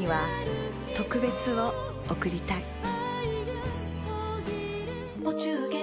には特別を贈りたい。